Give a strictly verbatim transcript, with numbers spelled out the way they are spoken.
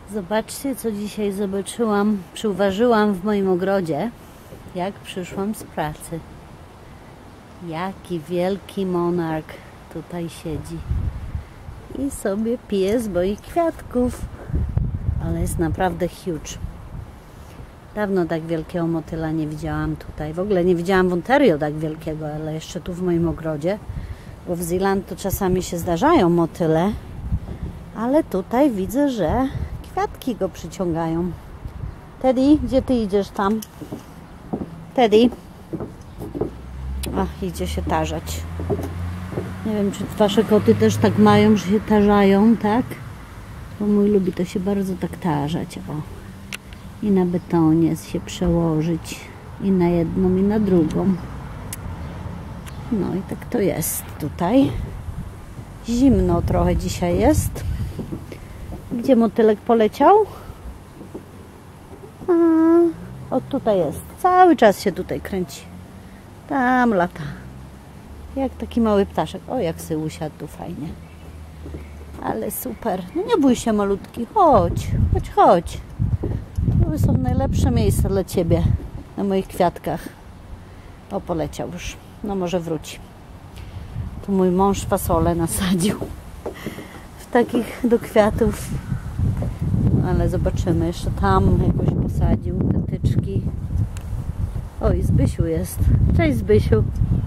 Zobaczcie, co dzisiaj zobaczyłam, przyuważyłam w moim ogrodzie, jak przyszłam z pracy. Jaki wielki monarch tutaj siedzi i sobie pije z moich kwiatków, ale jest naprawdę huge. Dawno tak wielkiego motyla nie widziałam tutaj. W ogóle nie widziałam w Ontario tak wielkiego, ale jeszcze tu w moim ogrodzie, bo w Zeeland to czasami się zdarzają motyle, ale tutaj widzę, że kwiatki go przyciągają. Teddy, gdzie ty idziesz tam? Teddy. Ach, idzie się tarzać. Nie wiem, czy wasze koty też tak mają, że się tarzają, tak? Bo mój lubi to się bardzo tak tarzać. O. I na betonie się przełożyć. I na jedną, i na drugą. No i tak to jest tutaj. Zimno trochę dzisiaj jest. Gdzie motylek poleciał? A, o, tutaj jest. Cały czas się tutaj kręci. Tam lata. Jak taki mały ptaszek. O, jak sy usiadł tu fajnie. Ale super. No nie bój się, malutki. Chodź, chodź, chodź. To są najlepsze miejsca dla ciebie. Na moich kwiatkach. O, poleciał już. No może wróci. Tu mój mąż fasolę nasadził. W takich do kwiatów. Ale zobaczymy. Jeszcze tam jakoś posadził te tyczki. Oj, Zbysiu jest. Cześć, Zbysiu.